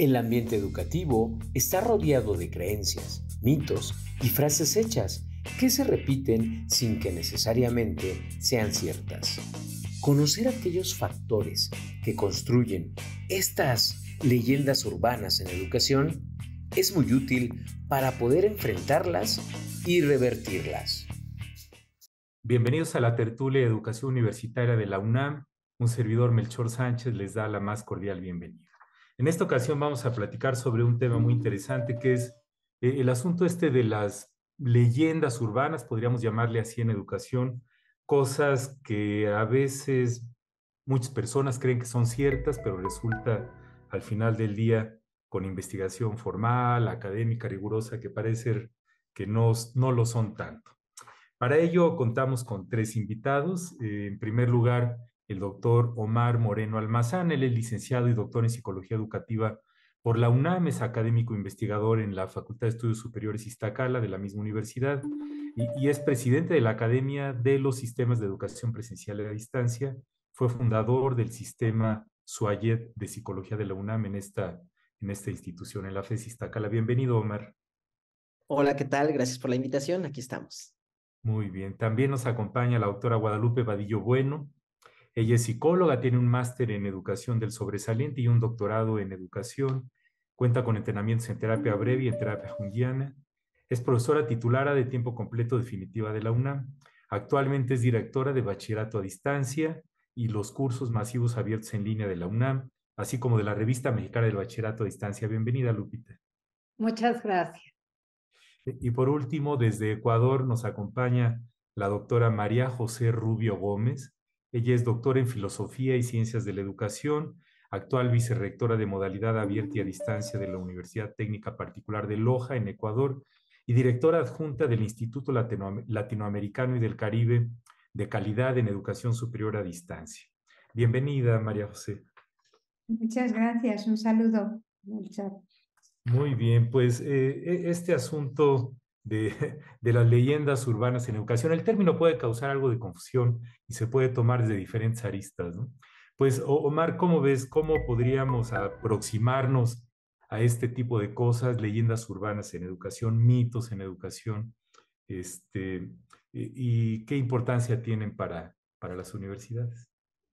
El ambiente educativo está rodeado de creencias, mitos y frases hechas que se repiten sin que necesariamente sean ciertas. Conocer aquellos factores que construyen estas leyendas urbanas en educación es muy útil para poder enfrentarlas y revertirlas. Bienvenidos a la tertulia de Educación Universitaria de la UNAM. Un servidor, Melchor Sánchez, les da la más cordial bienvenida. En esta ocasión vamos a platicar sobre un tema muy interesante que es el asunto de las leyendas urbanas, podríamos llamarle así en educación, cosas que a veces muchas personas creen que son ciertas, pero resulta al final del día con investigación formal, académica, rigurosa, que parece que no lo son tanto. Para ello contamos con tres invitados. En primer lugar, el doctor Omar Moreno Almazán. Él es licenciado y doctor en Psicología Educativa por la UNAM, es académico investigador en la Facultad de Estudios Superiores Iztacala de la misma universidad y es presidente de la Academia de los Sistemas de Educación Presencial y a Distancia. Fue fundador del sistema SUAYED de Psicología de la UNAM en esta institución, en la FES Iztacala. Bienvenido, Omar. Hola, ¿qué tal? Gracias por la invitación. Aquí estamos. Muy bien. También nos acompaña la doctora Guadalupe Vadillo Bueno. Ella es psicóloga, tiene un máster en educación del sobresaliente y un doctorado en educación. Cuenta con entrenamientos en terapia breve y en terapia junguiana. Es profesora titulara de tiempo completo definitiva de la UNAM. Actualmente es directora de bachillerato a distancia y los cursos masivos abiertos en línea de la UNAM, así como de la revista mexicana del bachillerato a distancia. Bienvenida, Lupita. Muchas gracias. Y por último, desde Ecuador nos acompaña la doctora María José Rubio Gómez. Ella es doctora en Filosofía y Ciencias de la Educación, actual vicerrectora de modalidad abierta y a distancia de la Universidad Técnica Particular de Loja, en Ecuador, y directora adjunta del Instituto Latinoamericano y del Caribe de Calidad en Educación Superior a Distancia. Bienvenida, María José. Muchas gracias. Un saludo. Muy bien, pues este asunto de las leyendas urbanas en educación, el término puede causar algo de confusión y se puede tomar desde diferentes aristas, ¿no? Pues, Omar, ¿cómo ves? ¿Cómo podríamos aproximarnos a este tipo de cosas, leyendas urbanas en educación, mitos en educación, y qué importancia tienen para las universidades?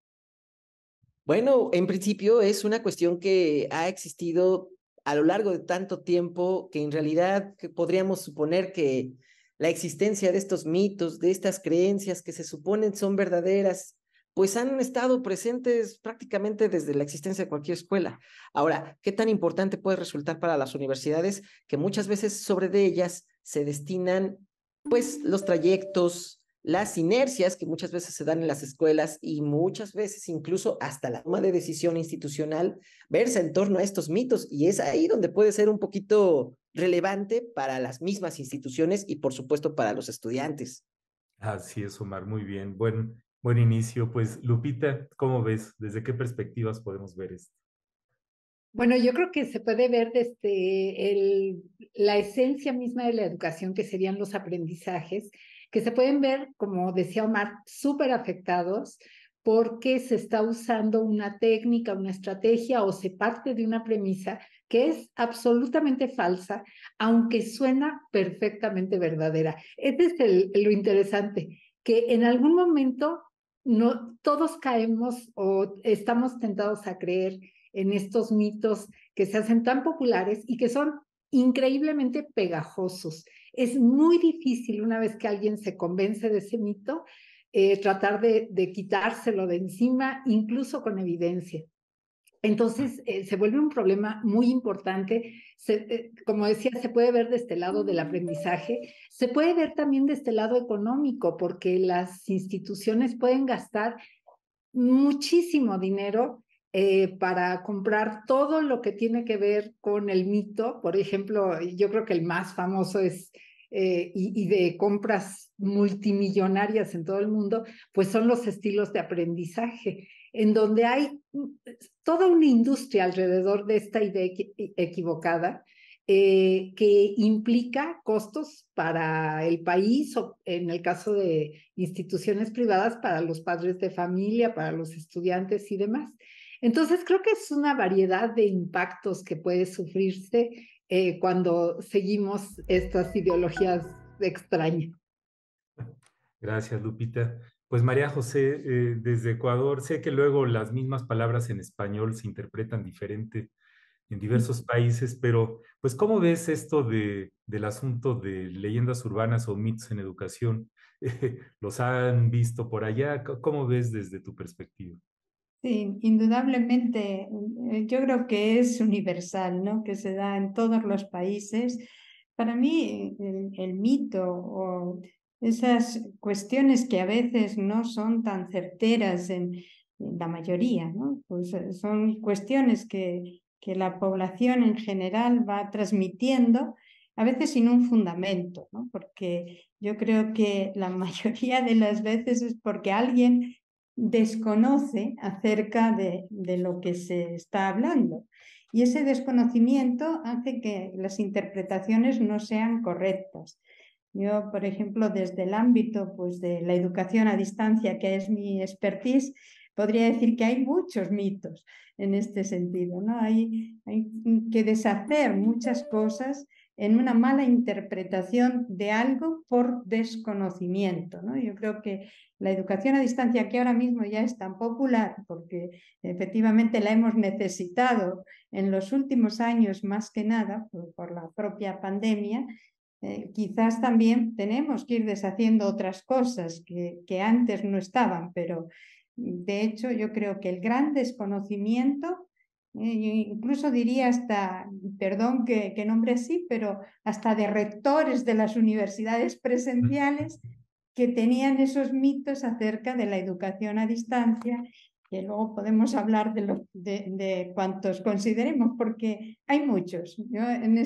Bueno, en principio es una cuestión que ha existido a lo largo de tanto tiempo que en realidad podríamos suponer que la existencia de estos mitos, de estas creencias que se suponen son verdaderas, pues han estado presentes prácticamente desde la existencia de cualquier escuela. Ahora, ¿qué tan importante puede resultar para las universidades que muchas veces sobre de ellas se destinan pues los trayectos, las inercias que muchas veces se dan en las escuelas y muchas veces incluso hasta la toma de decisión institucional versa en torno a estos mitos, y es ahí donde puede ser un poquito relevante para las mismas instituciones y por supuesto para los estudiantes. Así es, Omar, muy bien. Buen inicio. Pues, Lupita, ¿cómo ves? ¿Desde qué perspectivas podemos ver esto? Bueno, yo creo que se puede ver desde la esencia misma de la educación, que serían los aprendizajes, que se pueden ver, como decía Omar, súper afectados porque se está usando una técnica, una estrategia o se parte de una premisa que es absolutamente falsa, aunque suena perfectamente verdadera. Este es lo interesante, que en algún momento no, todos caemos o estamos tentados a creer en estos mitos que se hacen tan populares y que son increíblemente pegajosos. Es muy difícil, una vez que alguien se convence de ese mito, tratar de quitárselo de encima, incluso con evidencia. Entonces, se vuelve un problema muy importante. Como decía, se puede ver de este lado del aprendizaje, se puede ver también de este lado económico, porque las instituciones pueden gastar muchísimo dinero para comprar todo lo que tiene que ver con el mito. Por ejemplo, yo creo que el más famoso es, y de compras multimillonarias en todo el mundo, pues son los estilos de aprendizaje, en donde hay toda una industria alrededor de esta idea equivocada, que implica costos para el país o en el caso de instituciones privadas para los padres de familia, para los estudiantes y demás. Entonces, creo que es una variedad de impactos que puede sufrirse cuando seguimos estas ideologías extrañas. Gracias, Lupita. Pues María José, desde Ecuador, sé que luego las mismas palabras en español se interpretan diferente en diversos países, pero pues ¿cómo ves esto del asunto de leyendas urbanas o mitos en educación? ¿Los han visto por allá? ¿Cómo ves desde tu perspectiva? Sí, indudablemente, yo creo que es universal, ¿no? Que se da en todos los países. Para mí, el mito o esas cuestiones que a veces no son tan certeras en la mayoría, ¿no? Pues son cuestiones que la población en general va transmitiendo, a veces sin un fundamento, ¿no? Porque yo creo que la mayoría de las veces es porque alguien desconoce acerca de lo que se está hablando. Y ese desconocimiento hace que las interpretaciones no sean correctas. Yo, por ejemplo, desde el ámbito pues, de la educación a distancia, que es mi expertise, podría decir que hay muchos mitos en este sentido, ¿no? Hay que deshacer muchas cosas en una mala interpretación de algo por desconocimiento, ¿no? Yo creo que la educación a distancia, que ahora mismo ya es tan popular, porque efectivamente la hemos necesitado en los últimos años más que nada por la propia pandemia, quizás también tenemos que ir deshaciendo otras cosas que antes no estaban, pero de hecho yo creo que el gran desconocimiento, incluso diría hasta, perdón que nombre así, pero hasta de rectores de las universidades presenciales que tenían esos mitos acerca de la educación a distancia, que luego podemos hablar de cuantos consideremos, porque hay muchos. Yo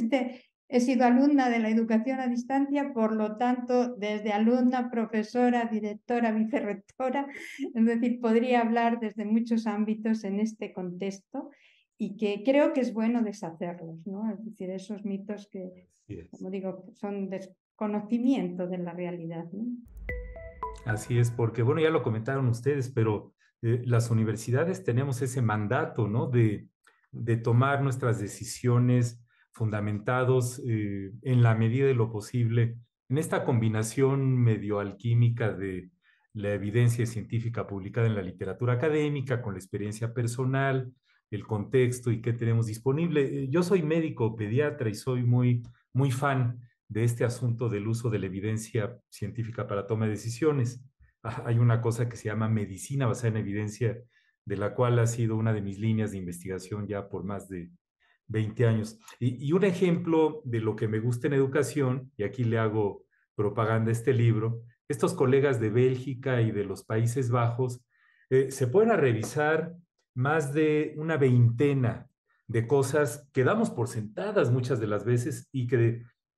he sido alumna de la educación a distancia, por lo tanto, desde alumna, profesora, directora, vicerrectora, es decir, podría hablar desde muchos ámbitos en este contexto y que creo que es bueno deshacerlos, ¿no? Es decir, esos mitos que, como digo, son desconocimiento de la realidad, ¿no? Así es, porque bueno, ya lo comentaron ustedes, pero las universidades tenemos ese mandato, ¿no? De tomar nuestras decisiones fundamentados en la medida de lo posible en esta combinación medio alquímica de la evidencia científica publicada en la literatura académica con la experiencia personal, el contexto y qué tenemos disponible. Yo soy médico pediatra y soy muy fan de este asunto del uso de la evidencia científica para toma de decisiones. Hay una cosa que se llama medicina basada en evidencia, de la cual ha sido una de mis líneas de investigación ya por más de 20 años. Y un ejemplo de lo que me gusta en educación, y aquí le hago propaganda a este libro, estos colegas de Bélgica y de los Países Bajos se pueden a revisar más de una veintena de cosas que damos por sentadas muchas de las veces y que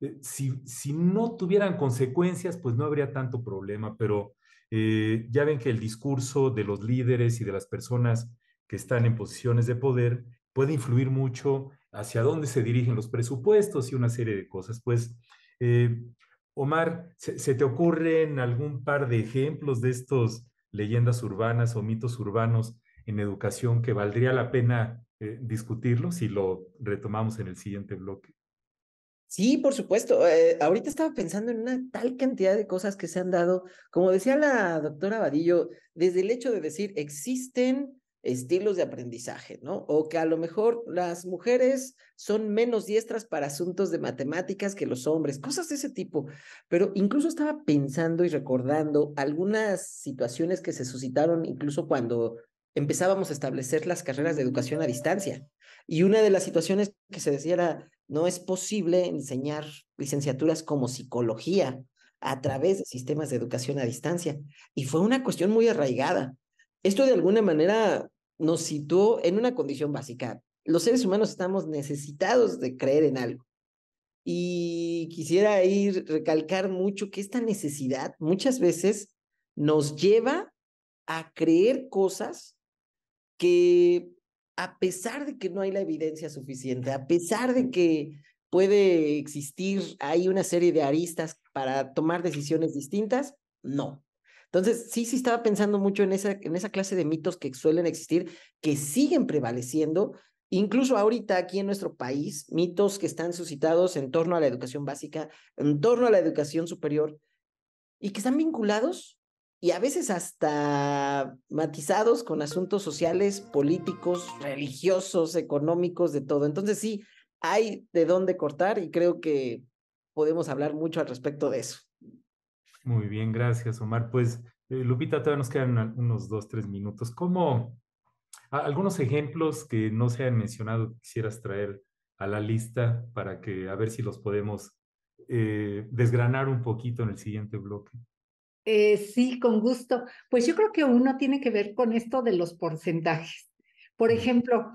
si no tuvieran consecuencias, pues no habría tanto problema, pero ya ven que el discurso de los líderes y de las personas que están en posiciones de poder puede influir mucho hacia dónde se dirigen los presupuestos y una serie de cosas. Pues, eh, Omar, ¿se te ocurren algún par de ejemplos de estos leyendas urbanas o mitos urbanos en educación que valdría la pena discutirlos si lo retomamos en el siguiente bloque? Sí, por supuesto. Ahorita estaba pensando en una tal cantidad de cosas que se han dado, como decía la doctora Vadillo, desde el hecho de decir existen estilos de aprendizaje, ¿no? O que a lo mejor las mujeres son menos diestras para asuntos de matemáticas que los hombres, cosas de ese tipo. Pero incluso estaba pensando y recordando algunas situaciones que se suscitaron incluso cuando empezábamos a establecer las carreras de educación a distancia. Y una de las situaciones que se decía era, no es posible enseñar licenciaturas como psicología a través de sistemas de educación a distancia. Y fue una cuestión muy arraigada. Esto de alguna manera nos situó en una condición básica. Los seres humanos estamos necesitados de creer en algo. Y quisiera recalcar mucho que esta necesidad muchas veces nos lleva a creer cosas que, a pesar de que no hay la evidencia suficiente, a pesar de que puede existir, hay una serie de aristas para tomar decisiones distintas, no. Entonces, sí estaba pensando mucho en esa clase de mitos que suelen existir, que siguen prevaleciendo, incluso ahorita aquí en nuestro país, mitos que están suscitados en torno a la educación básica, en torno a la educación superior, y que están vinculados y a veces hasta matizados con asuntos sociales, políticos, religiosos, económicos, de todo. Entonces sí, hay de dónde cortar y creo que podemos hablar mucho al respecto de eso. Muy bien, gracias, Omar. Pues, Lupita, todavía nos quedan unos 2, 3 minutos. ¿Cómo, algunos ejemplos que no se han mencionado que quisieras traer a la lista para que a ver si los podemos desgranar un poquito en el siguiente bloque? Sí, con gusto. Pues yo creo que uno tiene que ver con esto de los porcentajes. Por ejemplo,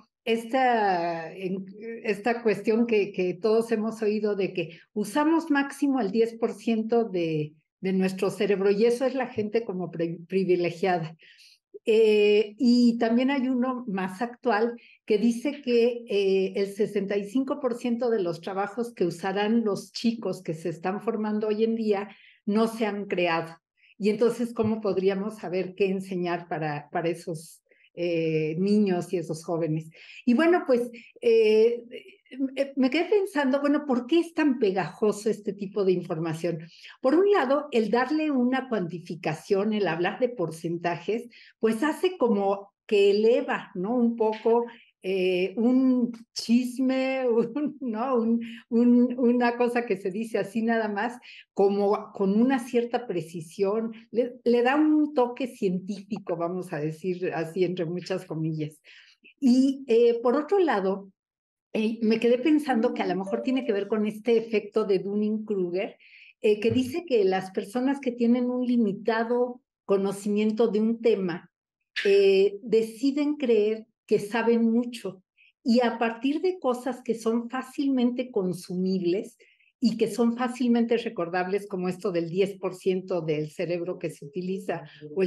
esta cuestión que todos hemos oído de que usamos máximo el 10% de nuestro cerebro y eso es la gente como privilegiada. Y también hay uno más actual que dice que el 65% de los trabajos que usarán los chicos que se están formando hoy en día no se han creado. Y entonces, ¿cómo podríamos saber qué enseñar para esos niños y esos jóvenes? Y bueno, pues me quedé pensando, bueno, ¿por qué es tan pegajoso este tipo de información? Por un lado, el darle una cuantificación, el hablar de porcentajes, pues hace como que eleva, ¿no? Un poco un chisme, ¿no? Una cosa que se dice así nada más, como con una cierta precisión, le da un toque científico, vamos a decir así, entre muchas comillas. Y por otro lado, me quedé pensando que a lo mejor tiene que ver con este efecto de Dunning-Kruger, que dice que las personas que tienen un limitado conocimiento de un tema deciden creer que saben mucho y a partir de cosas que son fácilmente consumibles y que son fácilmente recordables, como esto del 10% del cerebro que se utiliza o el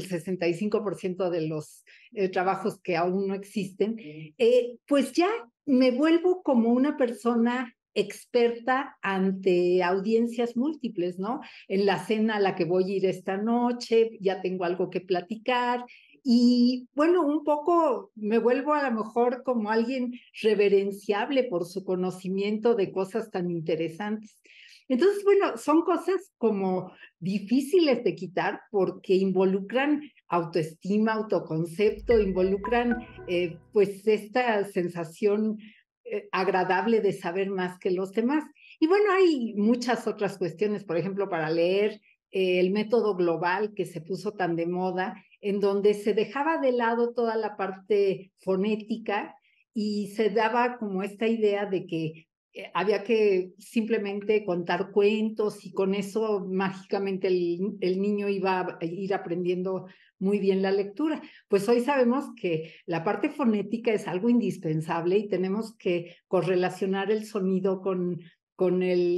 65% de los trabajos que aún no existen, pues ya me vuelvo como una persona experta ante audiencias múltiples, ¿no? En la cena a la que voy a ir esta noche, ya tengo algo que platicar, y bueno, un poco me vuelvo a lo mejor como alguien reverenciable por su conocimiento de cosas tan interesantes. Entonces, bueno, son cosas como difíciles de quitar porque involucran autoestima, autoconcepto, involucran pues esta sensación agradable de saber más que los demás. Y bueno, hay muchas otras cuestiones, por ejemplo, para leer el método global que se puso tan de moda, en donde se dejaba de lado toda la parte fonética y se daba como esta idea de que había que simplemente contar cuentos y con eso mágicamente el niño iba a ir aprendiendo muy bien la lectura. Pues hoy sabemos que la parte fonética es algo indispensable y tenemos que correlacionar el sonido con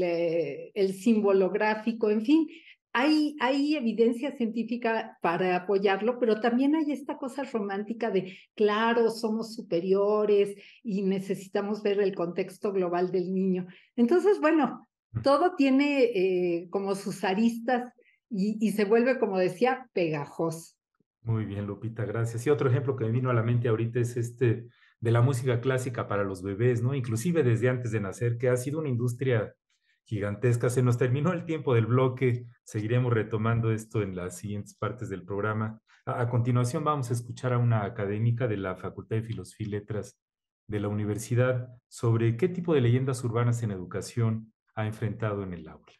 el símbolo gráfico, en fin. Hay evidencia científica para apoyarlo, pero también hay esta cosa romántica de, claro, somos superiores y necesitamos ver el contexto global del niño. Entonces, bueno, todo tiene como sus aristas y se vuelve, como decía, pegajoso. Muy bien, Lupita, gracias. Y otro ejemplo que me vino a la mente ahorita es este de la música clásica para los bebés, ¿no? Inclusive desde antes de nacer, que ha sido una industria gigantesca. Se nos terminó el tiempo del bloque. Seguiremos retomando esto en las siguientes partes del programa. A continuación vamos a escuchar a una académica de la Facultad de Filosofía y Letras de la universidad sobre qué tipo de leyendas urbanas en educación ha enfrentado en el aula.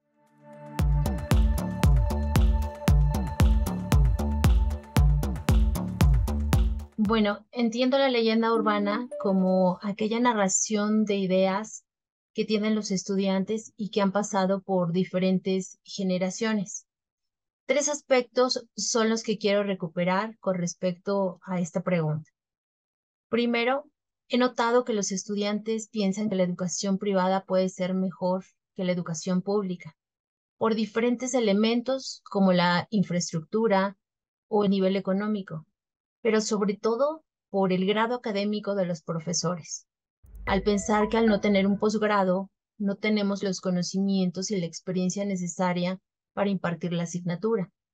Bueno, entiendo la leyenda urbana como aquella narración de ideas que tienen los estudiantes y que han pasado por diferentes generaciones. 3 aspectos son los que quiero recuperar con respecto a esta pregunta. Primero, he notado que los estudiantes piensan que la educación privada puede ser mejor que la educación pública, por diferentes elementos como la infraestructura o el nivel económico, pero sobre todo por el grado académico de los profesores, al pensar que al no tener un posgrado, no tenemos los conocimientos y la experiencia necesaria para impartir la asignatura.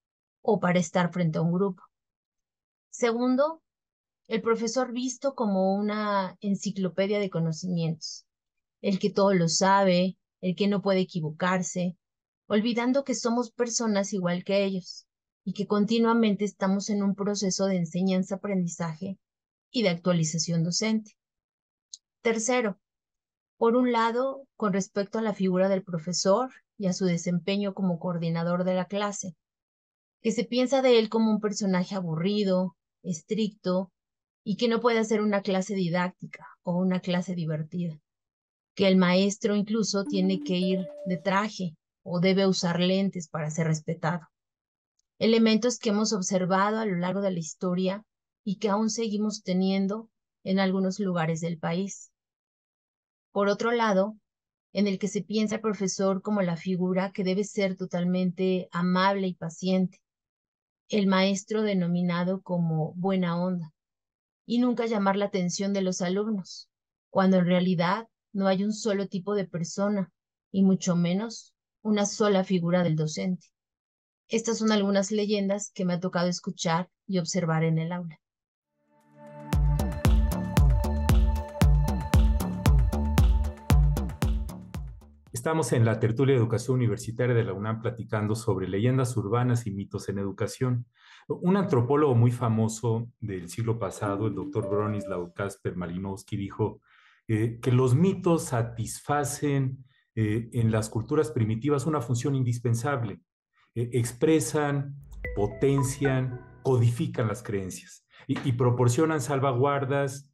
o para estar frente a un grupo. Segundo, el profesor visto como una enciclopedia de conocimientos, el que todo lo sabe, el que no puede equivocarse, olvidando que somos personas igual que ellos y que continuamente estamos en un proceso de enseñanza-aprendizaje y de actualización docente. Tercero, por un lado, con respecto a la figura del profesor y a su desempeño como coordinador de la clase, que se piensa de él como un personaje aburrido, estricto y que no puede hacer una clase didáctica o una clase divertida, que el maestro incluso tiene que ir de traje o debe usar lentes para ser respetado. Elementos que hemos observado a lo largo de la historia y que aún seguimos teniendo en algunos lugares del país. Por otro lado, en el que se piensa al profesor como la figura que debe ser totalmente amable y paciente, el maestro denominado como buena onda, y nunca llamar la atención de los alumnos, cuando en realidad no hay un solo tipo de persona, y mucho menos una sola figura del docente. Estas son algunas leyendas que me ha tocado escuchar y observar en el aula. Estamos en la tertulia de educación universitaria de la UNAM platicando sobre leyendas urbanas y mitos en educación. Un antropólogo muy famoso del siglo pasado, el doctor Bronislaw Kasper Malinowski, dijo que los mitos satisfacen en las culturas primitivas una función indispensable. Expresan, potencian, codifican las creencias y proporcionan salvaguardas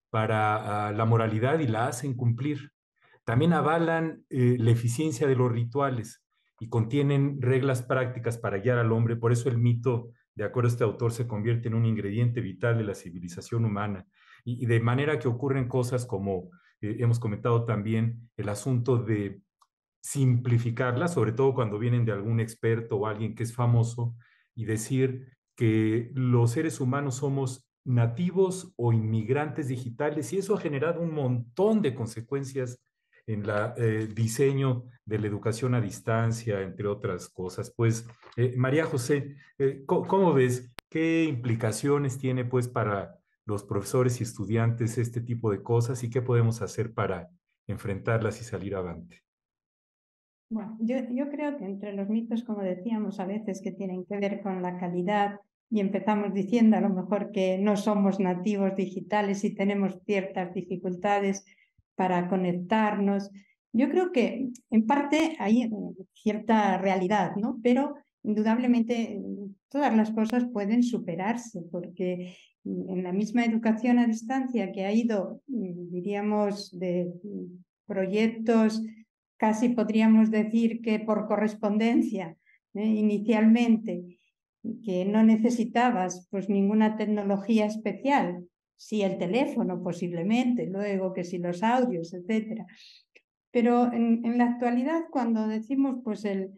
para la moralidad y la hacen cumplir. También avalan la eficiencia de los rituales y contienen reglas prácticas para guiar al hombre. Por eso el mito, de acuerdo a este autor, se convierte en un ingrediente vital de la civilización humana. Y de manera que ocurren cosas como hemos comentado también, el asunto de simplificarla, sobre todo cuando vienen de algún experto o alguien que es famoso, y decir que los seres humanos somos nativos o inmigrantes digitales, y eso ha generado un montón de consecuencias en el diseño de la educación a distancia, entre otras cosas. Pues, María José, ¿cómo ves? ¿Qué implicaciones tiene pues para los profesores y estudiantes este tipo de cosas y qué podemos hacer para enfrentarlas y salir adelante? Bueno, yo creo que entre los mitos, como decíamos, a veces que tienen que ver con la calidad y empezamos diciendo a lo mejor que no somos nativos digitales y tenemos ciertas dificultades para conectarnos. Yo creo que en parte hay cierta realidad, ¿no? Pero indudablemente todas las cosas pueden superarse porque en la misma educación a distancia que ha ido, diríamos, de proyectos casi podríamos decir que por correspondencia, inicialmente, que no necesitabas pues ninguna tecnología especial, sí el teléfono posiblemente, luego que si los audios, etcétera. Pero en la actualidad, cuando decimos pues el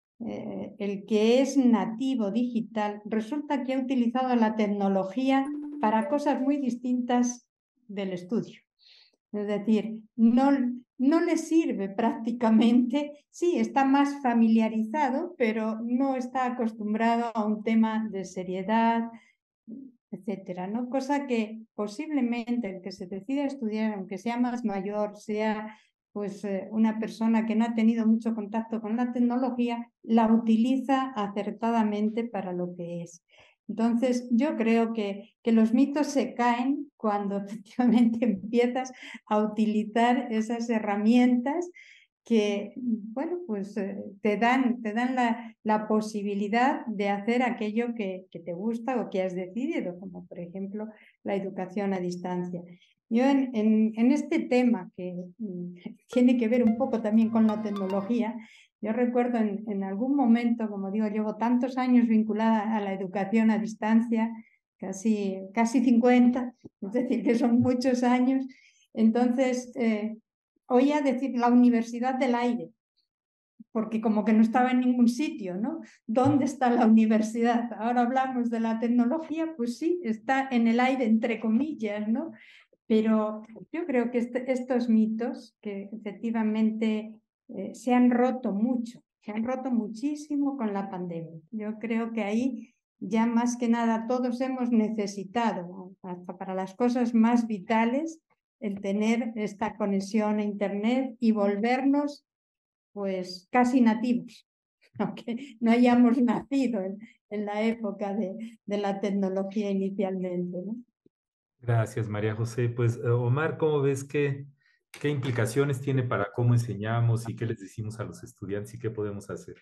que es nativo digital, resulta que ha utilizado la tecnología para cosas muy distintas del estudio. Es decir, no le sirve prácticamente, sí, está más familiarizado, pero no está acostumbrado a un tema de seriedad, etcétera, ¿no? Cosa que posiblemente el que se decida a estudiar, aunque sea más mayor, sea pues una persona que no ha tenido mucho contacto con la tecnología, la utiliza acertadamente para lo que es. Entonces, yo creo que los mitos se caen cuando efectivamente empiezas a utilizar esas herramientas que, bueno, pues te dan la posibilidad de hacer aquello que te gusta o que has decidido, como por ejemplo la educación a distancia. Yo en este tema que tiene que ver un poco también con la tecnología, yo recuerdo en algún momento, como digo, llevo tantos años vinculada a la educación a distancia, casi 50, es decir, que son muchos años. Entonces, oía decir la universidad del aire, porque como que no estaba en ningún sitio, ¿no? ¿Dónde está la universidad? Ahora hablamos de la tecnología, pues sí, está en el aire, entre comillas, ¿no? Pero yo creo que estos mitos, que efectivamente se han roto mucho se han roto muchísimo con la pandemia. Yo creo que ahí ya más que nada todos hemos necesitado, hasta para las cosas más vitales, el tener esta conexión a Internet y volvernos pues casi nativos, aunque no hayamos nacido en la época de la tecnología inicialmente, ¿no? Gracias, María José. Pues, Omar, ¿cómo ves qué implicaciones tiene para cómo enseñamos y qué les decimos a los estudiantes y qué podemos hacer?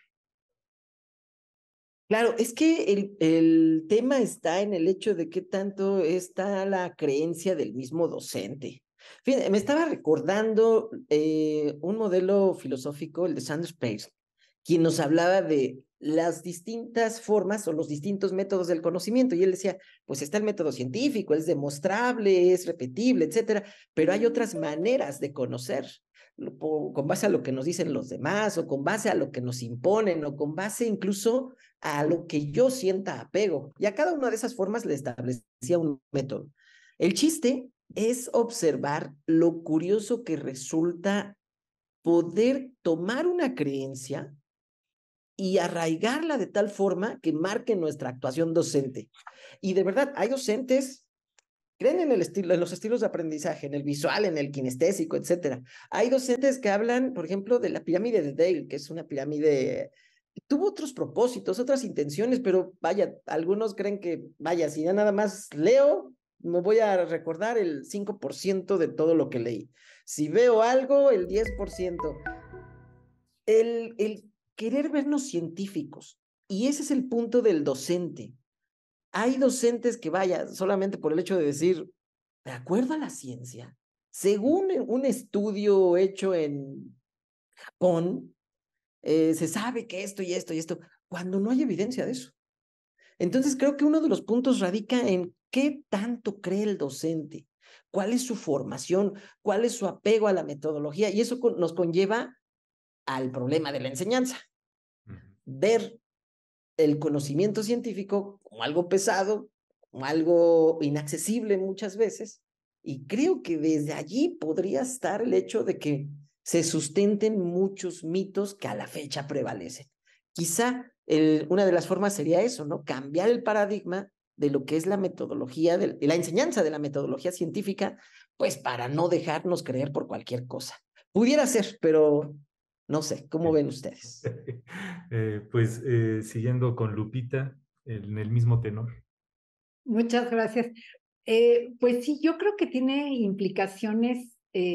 Claro, es que el tema está en el hecho de qué tanto está la creencia del mismo docente. Fíjate, me estaba recordando un modelo filosófico, el de Sanders Peirce, quien nos hablaba de las distintas formas o los distintos métodos del conocimiento. Y él decía, pues está el método científico, es demostrable, es repetible, etcétera, pero hay otras maneras de conocer con base a lo que nos dicen los demás, o con base a lo que nos imponen, o con base incluso a lo que yo sienta apego. Y a cada una de esas formas le establecía un método. El chiste es observar lo curioso que resulta poder tomar una creencia y arraigarla de tal forma que marque nuestra actuación docente. Y de verdad, hay docentes creen en el estilo, en los estilos de aprendizaje, en el visual, en el kinestésico, etcétera. Hay docentes que hablan, por ejemplo, de la pirámide de Dale, que es una pirámide tuvo otros propósitos, otras intenciones, pero vaya, algunos creen que, vaya, si ya nada más leo, me voy a recordar el 5% de todo lo que leí. Si veo algo, el 10%. El querer vernos científicos, y ese es el punto del docente. Hay docentes que, vaya, solamente por el hecho de decir, de acuerdo a la ciencia, según un estudio hecho en Japón, se sabe que esto y esto y esto, cuando no hay evidencia de eso. Entonces creo que uno de los puntos radica en qué tanto cree el docente, cuál es su formación, cuál es su apego a la metodología, y eso nos conlleva al problema de la enseñanza. Ver el conocimiento científico como algo pesado, como algo inaccesible muchas veces, y creo que desde allí podría estar el hecho de que se sustenten muchos mitos que a la fecha prevalecen. Quizá una de las formas sería eso, ¿no? Cambiar el paradigma de lo que es la metodología, de la enseñanza de la metodología científica, pues para no dejarnos creer por cualquier cosa. Pudiera ser, pero no sé, ¿cómo ven ustedes? Pues siguiendo con Lupita, en el mismo tenor. Muchas gracias. Pues sí, yo creo que tiene implicaciones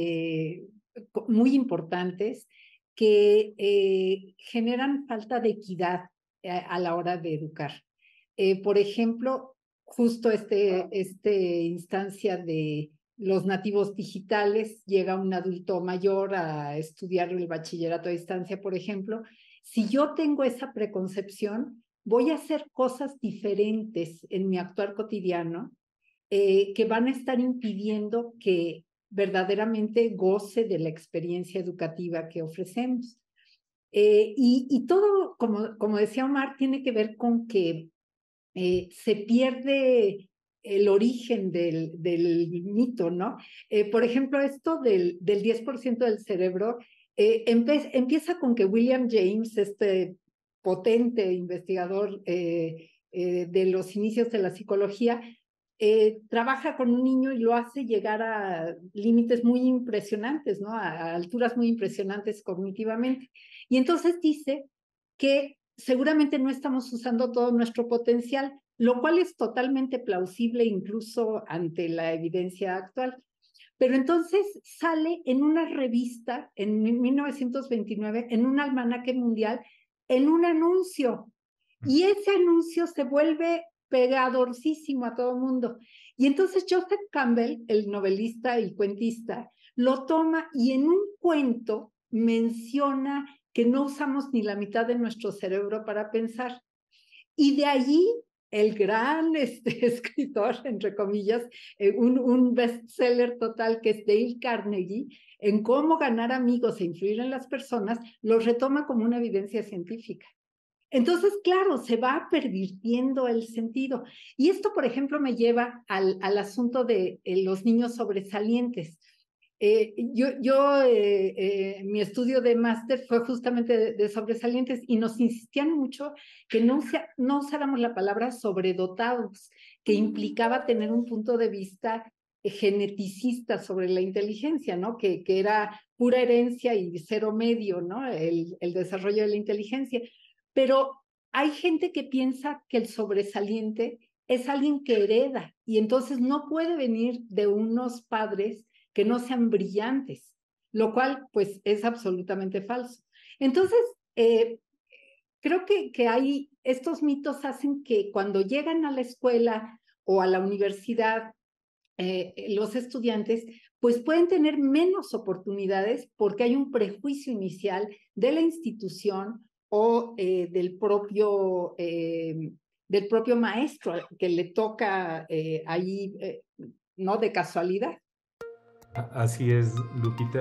muy importantes que generan falta de equidad a la hora de educar. Por ejemplo, justo este instancia de los nativos digitales, llega un adulto mayor a estudiar el bachillerato a distancia, por ejemplo. Si yo tengo esa preconcepción, voy a hacer cosas diferentes en mi actuar cotidiano que van a estar impidiendo que verdaderamente goce de la experiencia educativa que ofrecemos. Y todo, como decía Omar, tiene que ver con que se pierde el origen del mito, ¿no? Por ejemplo, esto del 10% del cerebro empieza con que William James, este potente investigador de los inicios de la psicología, trabaja con un niño y lo hace llegar a límites muy impresionantes, ¿no? A alturas muy impresionantes cognitivamente. Y entonces dice que seguramente no estamos usando todo nuestro potencial, lo cual es totalmente plausible incluso ante la evidencia actual. Pero entonces sale en una revista en 1929, en un almanaque mundial, en un anuncio. Y ese anuncio se vuelve pegadorcísimo a todo el mundo. Y entonces Joseph Campbell, el novelista y cuentista, lo toma y en un cuento menciona que no usamos ni la mitad de nuestro cerebro para pensar. Y de allí el gran escritor, entre comillas, un bestseller total que es Dale Carnegie, en cómo ganar amigos e influir en las personas, lo retoma como una evidencia científica. Entonces, claro, se va pervirtiendo el sentido. Y esto, por ejemplo, me lleva al asunto de los niños sobresalientes. Mi estudio de máster fue justamente de sobresalientes y nos insistían mucho que no usáramos la palabra sobredotados, que implicaba tener un punto de vista geneticista sobre la inteligencia, ¿no? Que era pura herencia y cero medio, ¿no? El desarrollo de la inteligencia. Pero hay gente que piensa que el sobresaliente es alguien que hereda y entonces no puede venir de unos padres que no sean brillantes, lo cual pues es absolutamente falso. Entonces, creo que hay, estos mitos hacen que cuando llegan a la escuela o a la universidad, los estudiantes pues pueden tener menos oportunidades porque hay un prejuicio inicial de la institución o del propio maestro que le toca ahí, no de casualidad. Así es, Lupita.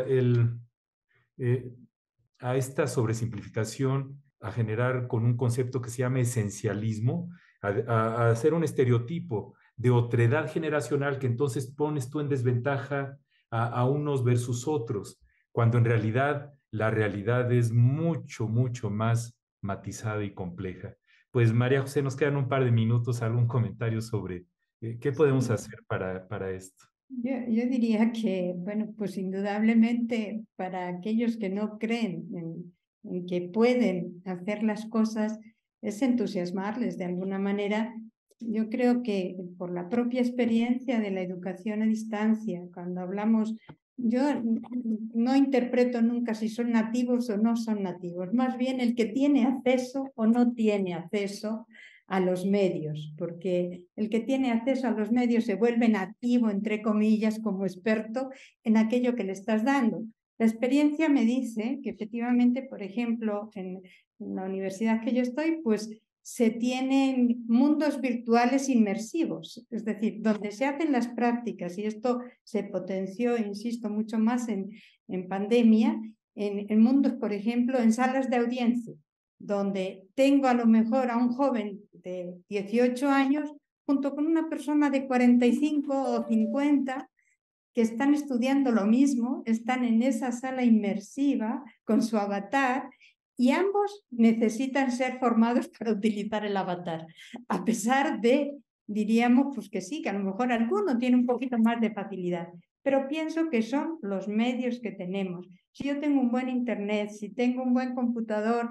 A esta sobresimplificación, a generar con un concepto que se llama esencialismo, a hacer un estereotipo de otredad generacional que entonces pones tú en desventaja a unos versus otros, cuando en realidad la realidad es mucho, mucho más matizada y compleja. Pues María José, nos quedan un par de minutos, algún comentario sobre qué podemos hacer para esto. Yo diría que, bueno, pues indudablemente para aquellos que no creen en que pueden hacer las cosas, es entusiasmarles de alguna manera. Yo creo que por la propia experiencia de la educación a distancia, cuando hablamos, yo no interpreto nunca si son nativos o no son nativos, más bien el que tiene acceso o no tiene acceso a los medios, porque el que tiene acceso a los medios se vuelve nativo, entre comillas, como experto en aquello que le estás dando. La experiencia me dice que efectivamente, por ejemplo, en la universidad que yo estoy, pues se tienen mundos virtuales inmersivos, es decir, donde se hacen las prácticas, y esto se potenció, insisto, mucho más en pandemia, en mundos, por ejemplo, en salas de audiencia, donde tengo a lo mejor a un joven de 18 años junto con una persona de 45 o 50 que están estudiando lo mismo, están en esa sala inmersiva con su avatar y ambos necesitan ser formados para utilizar el avatar, a pesar de, diríamos, pues que sí, que a lo mejor alguno tiene un poquito más de facilidad, pero pienso que son los medios que tenemos. Si yo tengo un buen internet, si tengo un buen computador,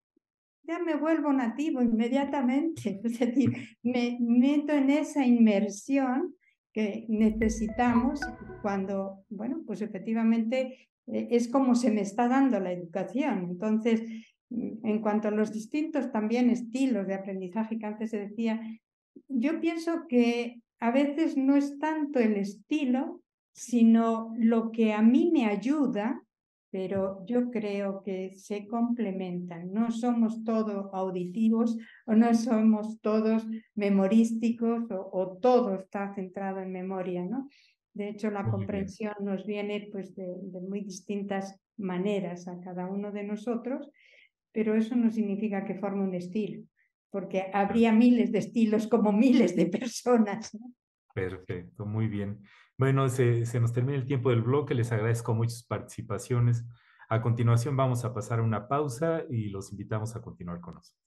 ya me vuelvo nativo inmediatamente, es decir, me meto en esa inmersión que necesitamos cuando, bueno, pues efectivamente es como se me está dando la educación. Entonces, en cuanto a los distintos también estilos de aprendizaje que antes se decía, yo pienso que a veces no es tanto el estilo, sino lo que a mí me ayuda, pero yo creo que se complementan. No somos todos auditivos o no somos todos memorísticos o todo está centrado en memoria, ¿no? De hecho, la comprensión nos viene pues, de muy distintas maneras a cada uno de nosotros, pero eso no significa que forme un estilo, porque habría miles de estilos como miles de personas, ¿no? Perfecto, muy bien. Bueno, se nos termina el tiempo del bloque, les agradezco muchas participaciones. A continuación vamos a pasar a una pausa y los invitamos a continuar con nosotros.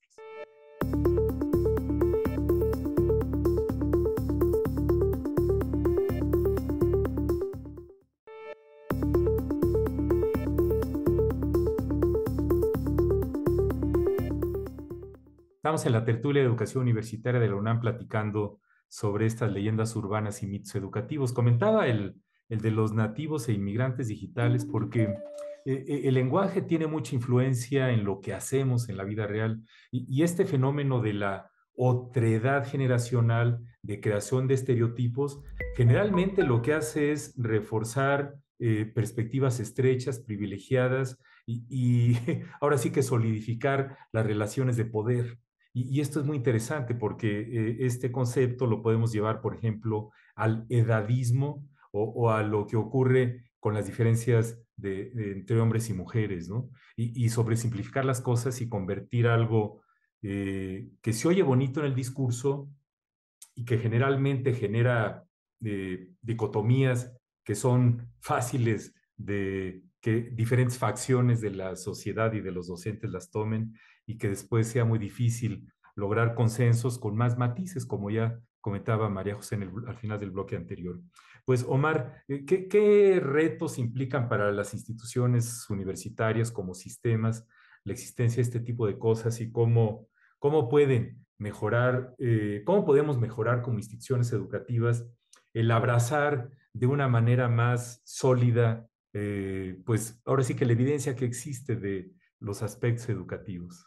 Estamos en la tertulia de educación universitaria de la UNAM platicando sobre estas leyendas urbanas y mitos educativos. Comentaba el de los nativos e inmigrantes digitales porque el lenguaje tiene mucha influencia en lo que hacemos en la vida real y este fenómeno de la otredad generacional, de creación de estereotipos, generalmente lo que hace es reforzar perspectivas estrechas, privilegiadas y ahora sí que solidificar las relaciones de poder. Y esto es muy interesante porque este concepto lo podemos llevar, por ejemplo, al edadismo o a lo que ocurre con las diferencias entre hombres y mujeres, ¿no? Y sobresimplificar las cosas y convertir algo que se oye bonito en el discurso y que generalmente genera dicotomías que son fáciles de que diferentes facciones de la sociedad y de los docentes las tomen y que después sea muy difícil lograr consensos con más matices, como ya comentaba María José al final del bloque anterior. Pues Omar, ¿qué retos implican para las instituciones universitarias como sistemas la existencia de este tipo de cosas y cómo pueden mejorar, cómo podemos mejorar como instituciones educativas el abrazar de una manera más sólida, pues ahora sí que la evidencia que existe de los aspectos educativos?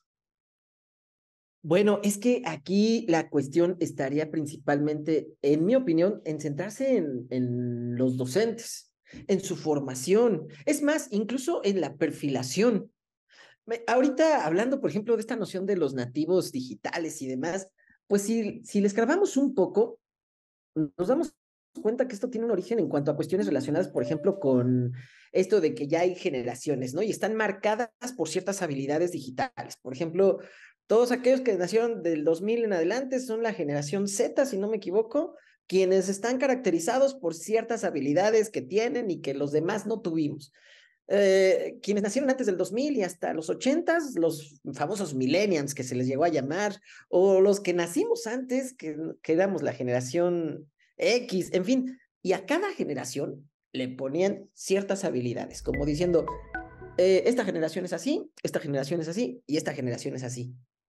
Bueno, es que aquí la cuestión estaría principalmente, en mi opinión, en centrarse en los docentes, en su formación, es más, incluso en la perfilación. Ahorita hablando, por ejemplo, de esta noción de los nativos digitales y demás, pues si les escarbamos un poco, nos damos cuenta que esto tiene un origen en cuanto a cuestiones relacionadas, por ejemplo, con esto de que ya hay generaciones, ¿no? Y están marcadas por ciertas habilidades digitales. Por ejemplo, todos aquellos que nacieron del 2000 en adelante son la generación Z, si no me equivoco, quienes están caracterizados por ciertas habilidades que tienen y que los demás no tuvimos. Quienes nacieron antes del 2000 y hasta los 80s, los famosos millennials que se les llegó a llamar, o los que nacimos antes, que éramos la generación X, en fin, y a cada generación le ponían ciertas habilidades, como diciendo, esta generación es así, esta generación es así, y esta generación es así.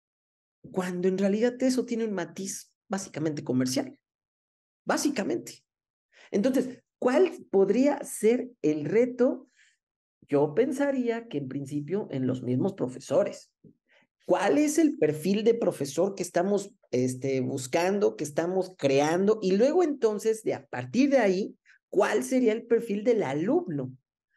Cuando en realidad eso tiene un matiz básicamente comercial, básicamente. Entonces, ¿cuál podría ser el reto? Yo pensaría que en principio en los mismos profesores. ¿Cuál es el perfil de profesor que estamos buscando, que estamos creando? Y luego entonces, a partir de ahí, ¿cuál sería el perfil del alumno?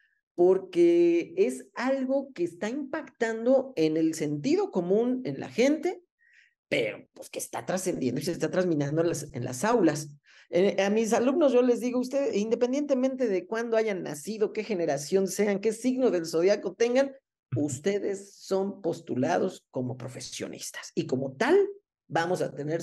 Porque es algo que está impactando en el sentido común en la gente, pero pues que está trascendiendo y se está transmitiendo en las aulas. A mis alumnos yo les digo, usted, independientemente de cuándo hayan nacido, qué generación sean, qué signo del zodiaco tengan, ustedes son postulados como profesionistas y como tal vamos a tener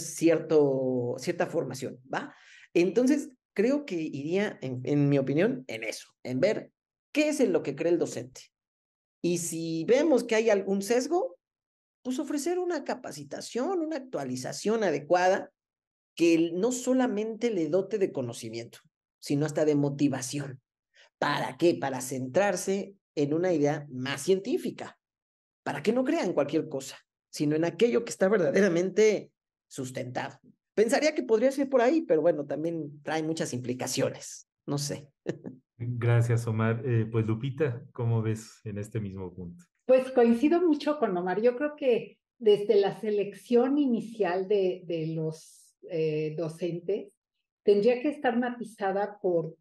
cierta formación, ¿va? Entonces, creo que iría, en mi opinión, en eso, en ver qué es en lo que cree el docente. Y si vemos que hay algún sesgo, pues ofrecer una capacitación, una actualización adecuada que no solamente le dote de conocimiento, sino hasta de motivación. ¿Para qué? Para centrarse en una idea más científica, para que no crean cualquier cosa, sino en aquello que está verdaderamente sustentado. Pensaría que podría ser por ahí, pero bueno, también trae muchas implicaciones. No sé. Gracias, Omar. Pues Lupita, ¿cómo ves en este mismo punto? Pues coincido mucho con Omar. Yo creo que desde la selección inicial de los docentes, tendría que estar matizada por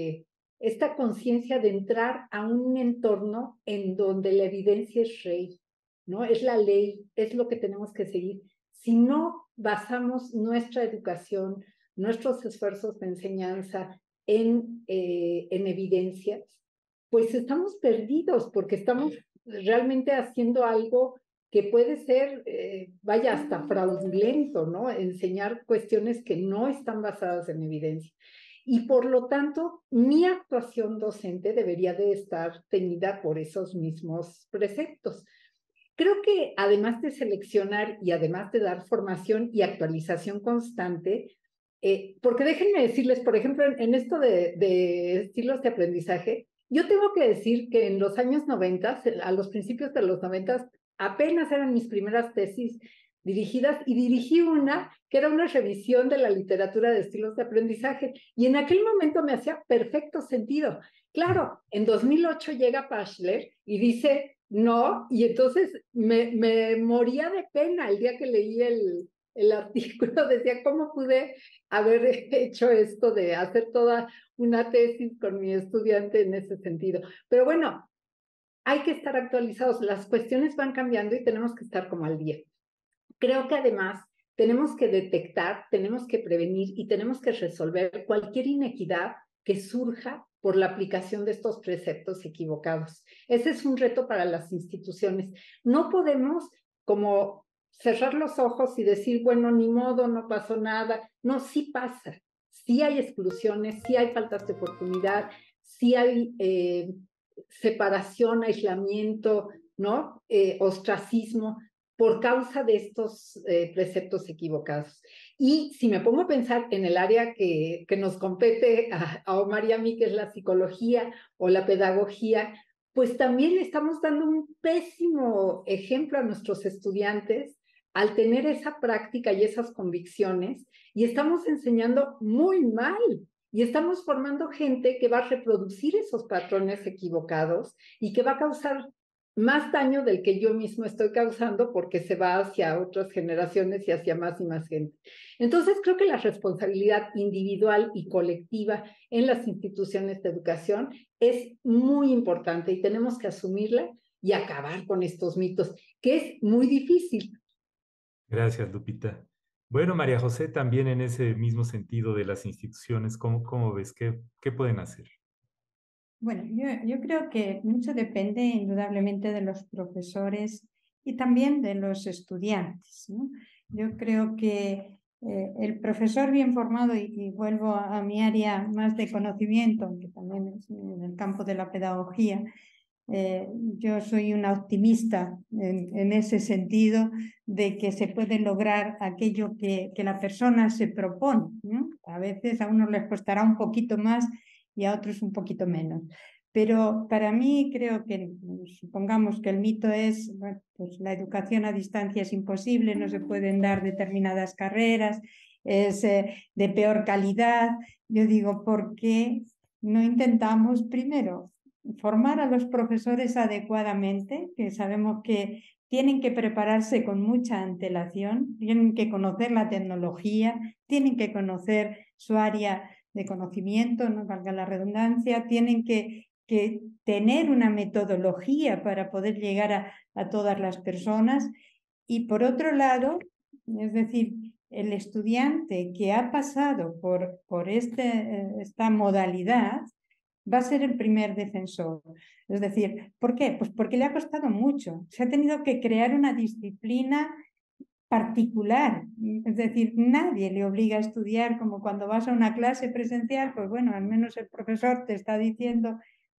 esta conciencia de entrar a un entorno en donde la evidencia es rey, ¿no? Es la ley, es lo que tenemos que seguir. Si no basamos nuestra educación, nuestros esfuerzos de enseñanza en evidencias, pues estamos perdidos porque estamos realmente haciendo algo que puede ser, vaya, hasta fraudulento, ¿no? Enseñar cuestiones que no están basadas en evidencia. Y por lo tanto, mi actuación docente debería de estar teñida por esos mismos preceptos. Creo que además de seleccionar y además de dar formación y actualización constante, porque déjenme decirles, por ejemplo, en esto de estilos de aprendizaje, yo tengo que decir que en los años 90, a los principios de los 90, apenas eran mis primeras tesis dirigidas y dirigí una que era una revisión de la literatura de estilos de aprendizaje y en aquel momento me hacía perfecto sentido. Claro, en 2008 llega Pachler y dice no, y entonces me moría de pena el día que leí el artículo, decía, ¿cómo pude haber hecho esto de hacer toda una tesis con mi estudiante en ese sentido? Pero bueno, hay que estar actualizados, las cuestiones van cambiando y tenemos que estar como al día. Creo que además tenemos que detectar, tenemos que prevenir y tenemos que resolver cualquier inequidad que surja por la aplicación de estos preceptos equivocados. Ese es un reto para las instituciones. No podemos como cerrar los ojos y decir, bueno, ni modo, no pasó nada. No, sí pasa. sí hay exclusiones, sí hay faltas de oportunidad, sí hay separación, aislamiento, ¿no? Ostracismo por causa de estos preceptos equivocados. Y si me pongo a pensar en el área que nos compete a Omar y a mí, que es la psicología o la pedagogía, pues también le estamos dando un pésimo ejemplo a nuestros estudiantes al tener esa práctica y esas convicciones, y estamos enseñando muy mal, y estamos formando gente que va a reproducir esos patrones equivocados y que va a causar más daño del que yo mismo estoy causando, porque se va hacia otras generaciones y hacia más y más gente. Entonces, creo que la responsabilidad individual y colectiva en las instituciones de educación es muy importante y tenemos que asumirla y acabar con estos mitos, que es muy difícil. Gracias, Lupita. Bueno, María José, también en ese mismo sentido de las instituciones, ¿cómo ves? ¿Qué pueden hacer? Bueno, yo creo que mucho depende indudablemente de los profesores y también de los estudiantes, ¿no? Yo creo que el profesor bien formado, y vuelvo a mi área más de conocimiento, aunque también es en el campo de la pedagogía, yo soy una optimista en ese sentido de que se puede lograr aquello que la persona se propone, ¿no? A veces a unos les costará un poquito más y a otros un poquito menos. Pero para mí creo que, supongamos que el mito es, bueno, pues la educación a distancia es imposible, no se pueden dar determinadas carreras, es de peor calidad. Yo digo, ¿por qué no intentamos primero formar a los profesores adecuadamente, que sabemos que tienen que prepararse con mucha antelación, tienen que conocer la tecnología, tienen que conocer su área de conocimiento, no valga la redundancia, tienen que tener una metodología para poder llegar a todas las personas. Y por otro lado, es decir, el estudiante que ha pasado por esta modalidad va a ser el primer defensor. Es decir, ¿por qué? Pues porque le ha costado mucho. Se ha tenido que crear una disciplina particular. Es decir, nadie le obliga a estudiar como cuando vas a una clase presencial, pues bueno, al menos el profesor te está diciendo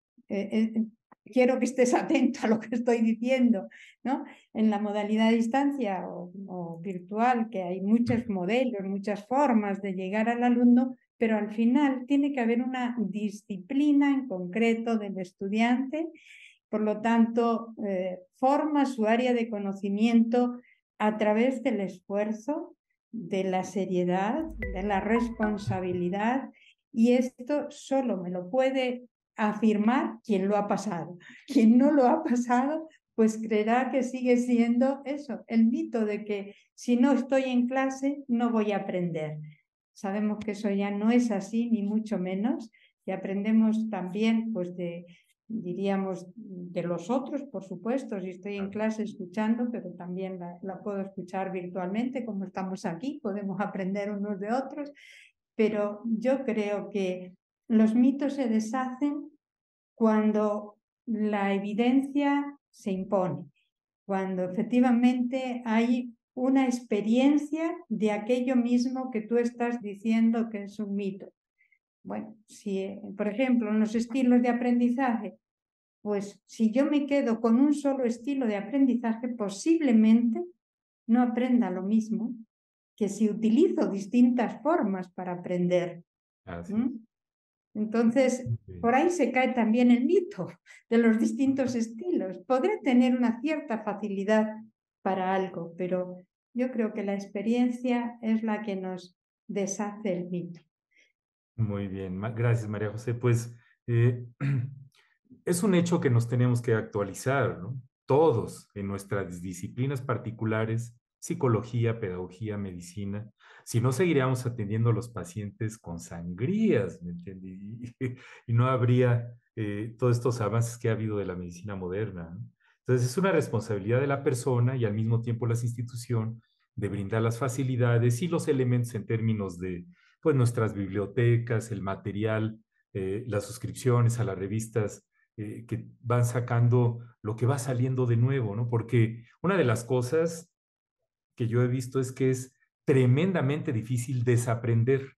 quiero que estés atento a lo que estoy diciendo, ¿no? En la modalidad a distancia o virtual, que hay muchos modelos, muchas formas de llegar al alumno, pero al final tiene que haber una disciplina en concreto del estudiante, por lo tanto, forma su área de conocimiento a través del esfuerzo, de la seriedad, de la responsabilidad, y esto solo me lo puede afirmar quien lo ha pasado. Quien no lo ha pasado, pues creerá que sigue siendo eso, el mito de que si no estoy en clase no voy a aprender. Sabemos que eso ya no es así, ni mucho menos, y aprendemos también, pues diríamos, de los otros, por supuesto, si estoy en clase escuchando, pero también la puedo escuchar virtualmente, como estamos aquí, podemos aprender unos de otros, pero yo creo que los mitos se deshacen cuando la evidencia se impone, cuando efectivamente hay una experiencia de aquello mismo que tú estás diciendo que es un mito. Bueno, si, por ejemplo, en los estilos de aprendizaje, pues si yo me quedo con un solo estilo de aprendizaje, posiblemente no aprenda lo mismo que si utilizo distintas formas para aprender. Entonces, por ahí se cae también el mito de los distintos estilos. Podré tener una cierta facilidad para algo, pero yo creo que la experiencia es la que nos deshace el mito. Muy bien, gracias María José. Pues es un hecho que nos tenemos que actualizar, ¿no? Todos en nuestras disciplinas particulares, psicología, pedagogía, medicina. Si no, seguiríamos atendiendo a los pacientes con sangrías, ¿me entiendes? Y no habría todos estos avances que ha habido de la medicina moderna, ¿no? Entonces, es una responsabilidad de la persona y al mismo tiempo las instituciones de brindar las facilidades y los elementos en términos de, pues, nuestras bibliotecas, el material, las suscripciones a las revistas que van sacando lo que va saliendo de nuevo, ¿no? Porque una de las cosas que yo he visto es que es tremendamente difícil desaprender.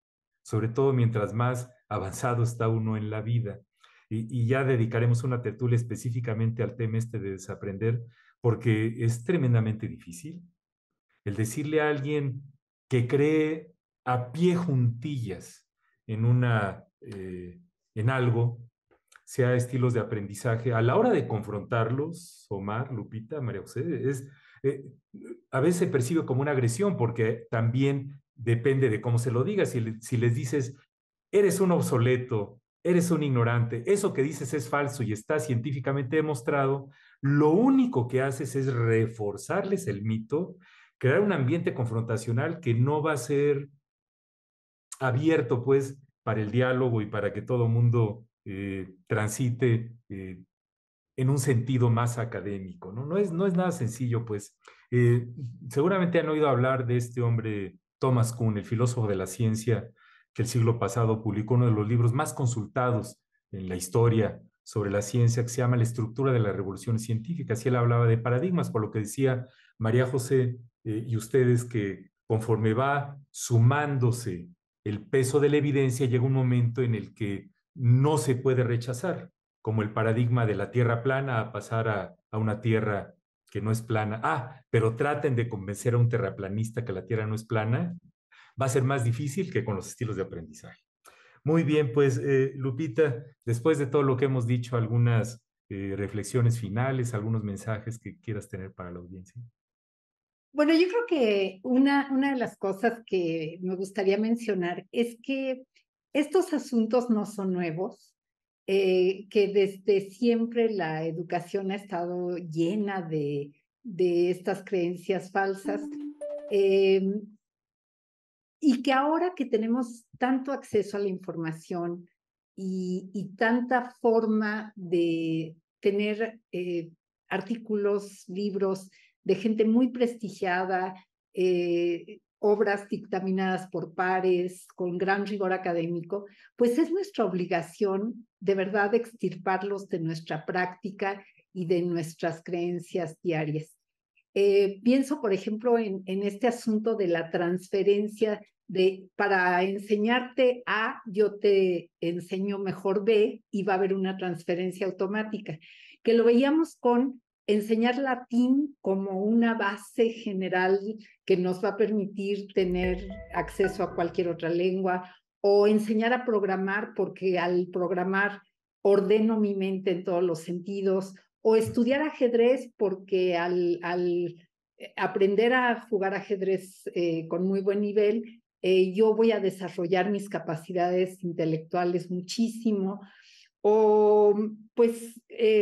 sobre todo mientras más avanzado está uno en la vida. Y ya dedicaremos una tertulia específicamente al tema este de desaprender, porque es tremendamente difícil el decirle a alguien que cree a pie juntillas en en algo, sea estilos de aprendizaje, a la hora de confrontarlos, Omar, Lupita, María José, eh, a veces se percibe como una agresión, porque también depende de cómo se lo digas. Si les dices, eres un obsoleto, eres un ignorante, eso que dices es falso y está científicamente demostrado, lo único que haces es reforzarles el mito, crear un ambiente confrontacional que no va a ser abierto, pues, para el diálogo y para que todo mundo transite en un sentido más académico, ¿no? No es nada sencillo, pues. Eh, Seguramente han oído hablar de este hombre, Thomas Kuhn, el filósofo de la ciencia, que el siglo pasado publicó uno de los libros más consultados en la historia sobre la ciencia, que se llama La estructura de las revoluciones científicas. Y él hablaba de paradigmas, por lo que decía María José y ustedes, que conforme va sumándose el peso de la evidencia, llega un momento en el que no se puede rechazar, como el paradigma de la tierra plana a pasar a una tierra que no es plana. Pero traten de convencer a un terraplanista que la tierra no es plana, va a ser más difícil que con los estilos de aprendizaje. Muy bien, pues Lupita, después de todo lo que hemos dicho, algunas reflexiones finales, algunos mensajes que quieras tener para la audiencia. Bueno, yo creo que una de las cosas que me gustaría mencionar es que estos asuntos no son nuevos, que desde siempre la educación ha estado llena de estas creencias falsas, y que ahora que tenemos tanto acceso a la información y tanta forma de tener artículos, libros de gente muy prestigiada, obras dictaminadas por pares, con gran rigor académico, pues es nuestra obligación de verdad extirparlos de nuestra práctica y de nuestras creencias diarias. Pienso, por ejemplo, en este asunto de la transferencia para enseñarte A, yo te enseño mejor B y va a haber una transferencia automática, que lo veíamos con enseñar latín como una base general que nos va a permitir tener acceso a cualquier otra lengua, o enseñar a programar porque al programar ordeno mi mente en todos los sentidos, o estudiar ajedrez porque al aprender a jugar ajedrez con muy buen nivel, yo voy a desarrollar mis capacidades intelectuales muchísimo, o pues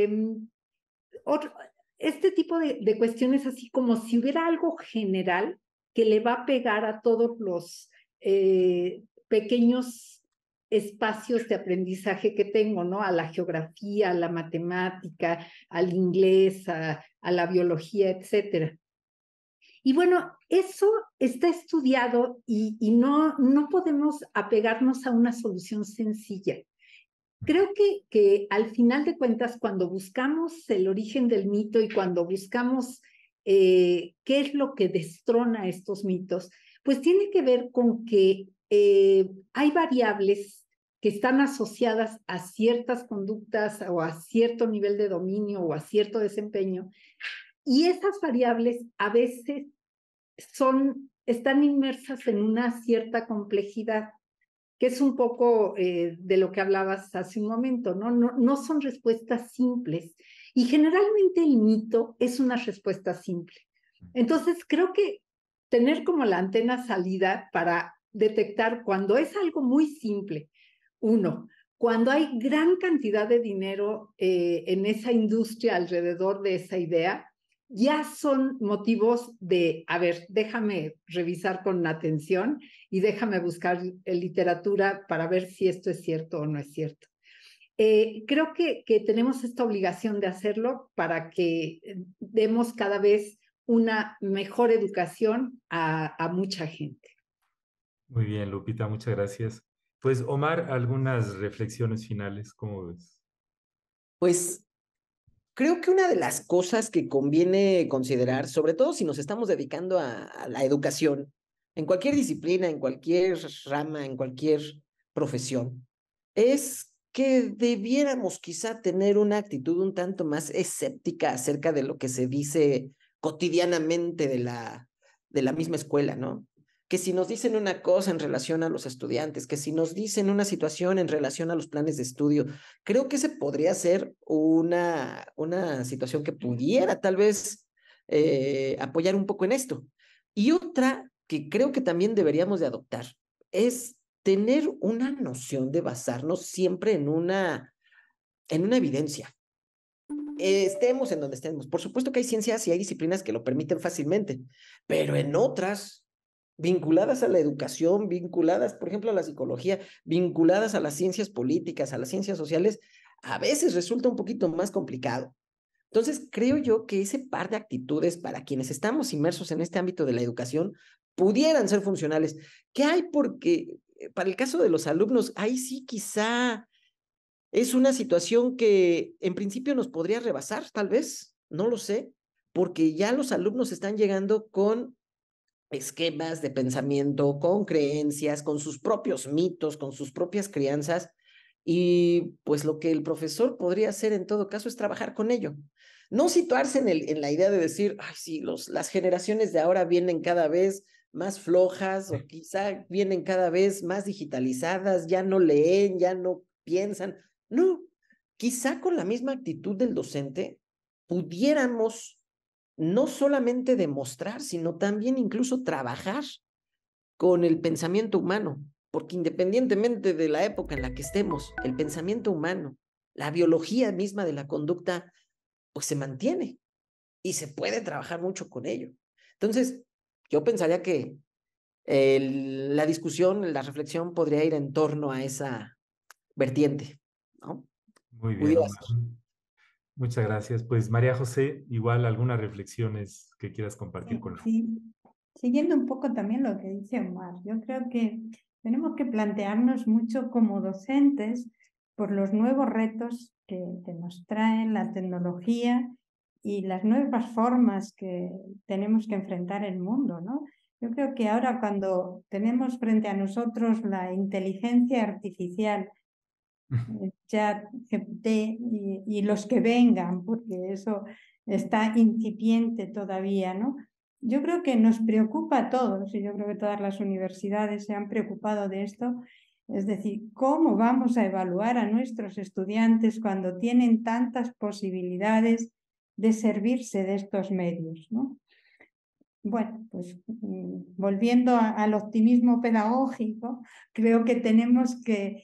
este tipo de cuestiones, así como si hubiera algo general que le va a pegar a todos los pequeños espacios de aprendizaje que tengo, ¿no? A la geografía, a la matemática, al inglés, a la biología, etcétera. Y bueno, eso está estudiado y no podemos apegarnos a una solución sencilla. Creo que al final de cuentas, cuando buscamos el origen del mito y cuando buscamos qué es lo que destrona estos mitos, pues tiene que ver con que hay variables que están asociadas a ciertas conductas o a cierto nivel de dominio o a cierto desempeño, y esas variables a veces están inmersas en una cierta complejidad, que es un poco de lo que hablabas hace un momento, ¿no? No son respuestas simples, y generalmente el mito es una respuesta simple. Entonces, creo que tener como la antena salida para detectar cuando es algo muy simple, cuando hay gran cantidad de dinero en esa industria alrededor de esa idea, ya son motivos de, a ver, déjame revisar con atención y déjame buscar literatura para ver si esto es cierto o no es cierto. Creo que tenemos esta obligación de hacerlo para que demos cada vez una mejor educación a mucha gente. Muy bien, Lupita, muchas gracias. Pues, Omar, algunas reflexiones finales, ¿cómo ves? Pues creo que una de las cosas que conviene considerar, sobre todo si nos estamos dedicando a la educación, en cualquier disciplina, en cualquier rama, en cualquier profesión, es que debiéramos quizá tener una actitud un tanto más escéptica acerca de lo que se dice cotidianamente de la misma escuela, ¿no? Que si nos dicen una cosa en relación a los estudiantes, que si nos dicen una situación en relación a los planes de estudio, creo que ese podría ser una situación que pudiera tal vez apoyar un poco en esto. Y otra que creo que también deberíamos de adoptar es tener una noción de basarnos siempre en una evidencia. Estemos en donde estemos. Por supuesto que hay ciencias y hay disciplinas que lo permiten fácilmente, pero en otras, vinculadas a la educación, vinculadas, por ejemplo, a la psicología, vinculadas a las ciencias políticas, a las ciencias sociales, a veces resulta un poquito más complicado. Entonces, creo yo que ese par de actitudes para quienes estamos inmersos en este ámbito de la educación pudieran ser funcionales. ¿Qué hay? Porque para el caso de los alumnos, ahí sí quizá es una situación que en principio nos podría rebasar, tal vez, no lo sé, porque ya los alumnos están llegando con esquemas de pensamiento, con creencias, con sus propios mitos, con sus propias crianzas, y pues lo que el profesor podría hacer en todo caso es trabajar con ello. No situarse en la idea de decir, ay, sí, las generaciones de ahora vienen cada vez más flojas o quizá vienen cada vez más digitalizadas, ya no leen, ya no piensan. No, quizá con la misma actitud del docente pudiéramos no solamente demostrar, sino también incluso trabajar con el pensamiento humano, porque independientemente de la época en la que estemos, el pensamiento humano, la biología misma de la conducta, pues se mantiene y se puede trabajar mucho con ello. Entonces, yo pensaría que la discusión, la reflexión podría ir en torno a esa vertiente, ¿no? Muy bien, Pudiera Omar. ser. Muchas gracias. Pues María José, igual algunas reflexiones que quieras compartir con nosotros. Sí, siguiendo un poco también lo que dice Omar, yo creo que tenemos que plantearnos mucho como docentes por los nuevos retos que nos traen la tecnología y las nuevas formas que tenemos que enfrentar el mundo, ¿no? Yo creo que ahora cuando tenemos frente a nosotros la inteligencia artificial, ChatGPT y los que vengan, porque eso está incipiente todavía, ¿no? Yo creo que nos preocupa a todos, y yo creo que todas las universidades se han preocupado de esto, es decir, ¿cómo vamos a evaluar a nuestros estudiantes cuando tienen tantas posibilidades de servirse de estos medios, ¿no? Bueno, pues volviendo al optimismo pedagógico, creo que tenemos que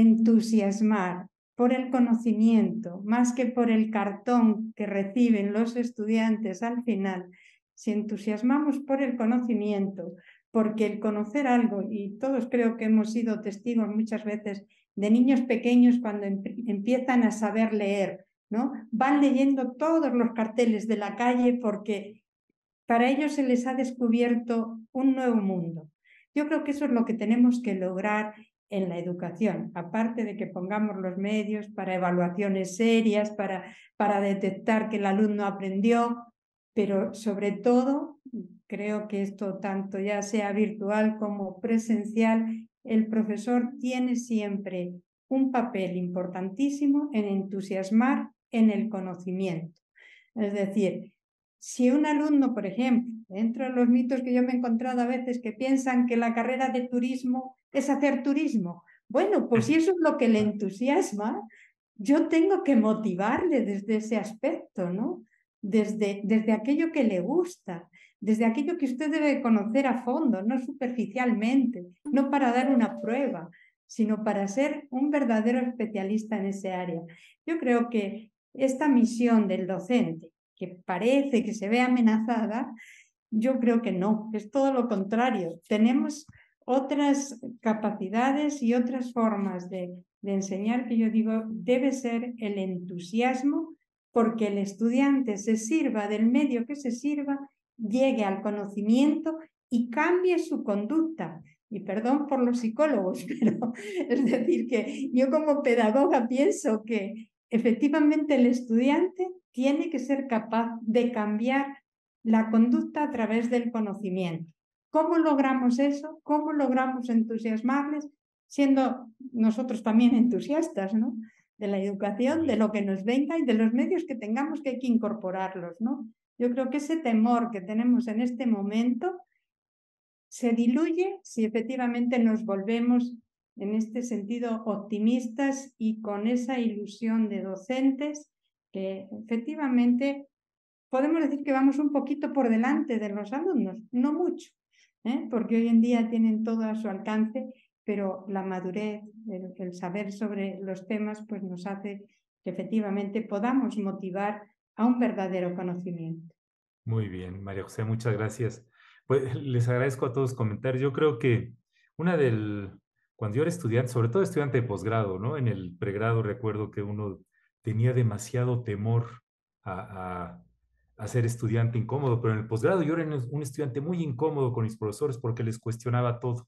entusiasmar por el conocimiento, más que por el cartón que reciben los estudiantes al final. Si entusiasmamos por el conocimiento, porque el conocer algo, y todos creo que hemos sido testigos muchas veces de niños pequeños cuando empiezan a saber leer, ¿no? Van leyendo todos los carteles de la calle porque para ellos se les ha descubierto un nuevo mundo. Yo creo que eso es lo que tenemos que lograr en la educación, aparte de que pongamos los medios para evaluaciones serias, para detectar que el alumno aprendió, pero sobre todo, creo que esto tanto ya sea virtual como presencial, el profesor tiene siempre un papel importantísimo en entusiasmar en el conocimiento. Es decir, si un alumno, por ejemplo, dentro de los mitos que yo me he encontrado a veces que piensan que la carrera de turismo es hacer turismo, bueno, pues si eso es lo que le entusiasma, yo tengo que motivarle desde ese aspecto, ¿no? Desde aquello que le gusta, desde aquello que usted debe conocer a fondo, no superficialmente, no para dar una prueba, sino para ser un verdadero especialista en ese área. Yo creo que esta misión del docente, que parece que se ve amenazada, yo creo que no, es todo lo contrario. Tenemos otras capacidades y otras formas de enseñar que yo digo debe ser el entusiasmo porque el estudiante se sirva del medio que se sirva, llegue al conocimiento y cambie su conducta. Y perdón por los psicólogos, pero es decir que yo como pedagoga pienso que efectivamente el estudiante tiene que ser capaz de cambiar la conducta a través del conocimiento. ¿Cómo logramos eso? ¿Cómo logramos entusiasmarles, siendo nosotros también entusiastas, ¿no?, de la educación, de lo que nos venga y de los medios que tengamos, que hay que incorporarlos, ¿no? Yo creo que ese temor que tenemos en este momento se diluye si efectivamente nos volvemos en este sentido optimistas y con esa ilusión de docentes que efectivamente podemos decir que vamos un poquito por delante de los alumnos, no mucho, porque hoy en día tienen todo a su alcance, pero la madurez, el saber sobre los temas, pues nos hace que efectivamente podamos motivar a un verdadero conocimiento. Muy bien, María José, muchas gracias. Pues les agradezco a todos los comentarios. Yo creo que cuando yo era estudiante, sobre todo estudiante de posgrado, ¿no? En el pregrado recuerdo que uno tenía demasiado temor a ser estudiante incómodo, pero en el posgrado yo era un estudiante muy incómodo con mis profesores porque les cuestionaba todo.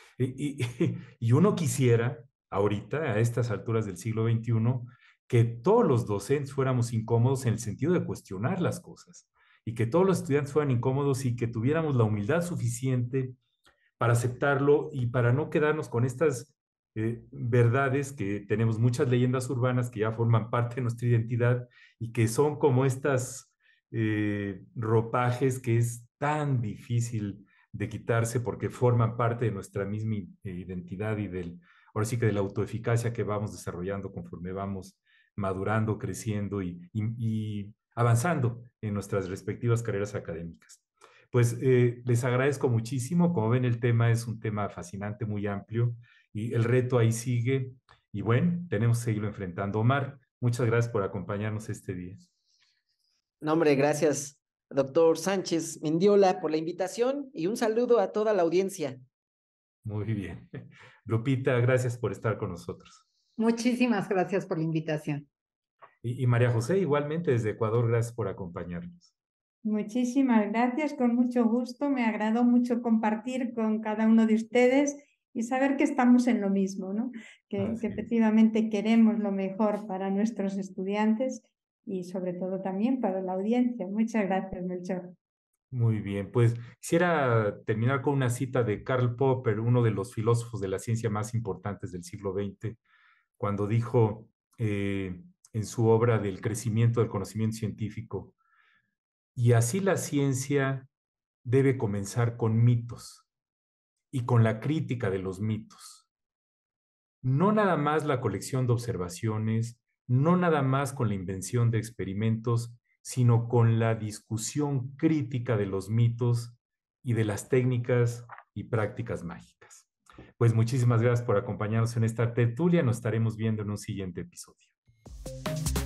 Y uno quisiera, ahorita, a estas alturas del siglo XXI, que todos los docentes fuéramos incómodos en el sentido de cuestionar las cosas y que todos los estudiantes fueran incómodos y que tuviéramos la humildad suficiente para aceptarlo y para no quedarnos con estas verdades, que tenemos muchas leyendas urbanas que ya forman parte de nuestra identidad y que son como estas ropajes que es tan difícil de quitarse porque forman parte de nuestra misma identidad y ahora sí que de la autoeficacia que vamos desarrollando conforme vamos madurando, creciendo y avanzando en nuestras respectivas carreras académicas. Pues les agradezco muchísimo. Como ven, el tema es un tema fascinante, muy amplio, y el reto ahí sigue. Y bueno, tenemos que seguirlo enfrentando. Omar, muchas gracias por acompañarnos este día. No, hombre, gracias, doctor Sánchez Mendiola, por la invitación y un saludo a toda la audiencia. Muy bien. Lupita, gracias por estar con nosotros. Muchísimas gracias por la invitación. Y María José, igualmente desde Ecuador, gracias por acompañarnos. Muchísimas gracias, con mucho gusto. Me agradó mucho compartir con cada uno de ustedes y saber que estamos en lo mismo, ¿no? Que efectivamente queremos lo mejor para nuestros estudiantes y sobre todo también para la audiencia. Muchas gracias, Melchor. Muy bien, pues quisiera terminar con una cita de Karl Popper, uno de los filósofos de la ciencia más importantes del siglo XX, cuando dijo en su obra del crecimiento del conocimiento científico: y así la ciencia debe comenzar con mitos y con la crítica de los mitos. No nada más la colección de observaciones, no nada más con la invención de experimentos, sino con la discusión crítica de los mitos y de las técnicas y prácticas mágicas. Pues muchísimas gracias por acompañarnos en esta tertulia. Nos estaremos viendo en un siguiente episodio.